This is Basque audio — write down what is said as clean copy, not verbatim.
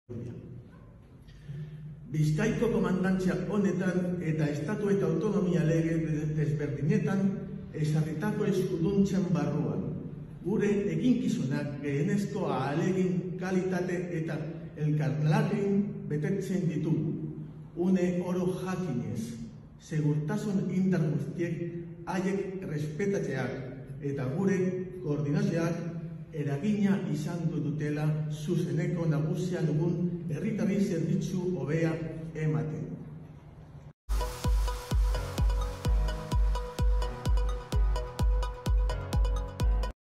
Bizkaiko komandantzia honetan eta estatu eta autonomia lege desberdinetan ezarritako eskuduntzen barruan. Gure eginkizunak gehienezko ahalegin, kalitate eta elkarlanean betetzen ditugu. Une oro jakinez, segurtasun indar guztiek haiek respetatzeak eta gure koordinazioak eragina izan dutela zuzeneko nagusia dugun herritarrei zerbitzu hobea ematen.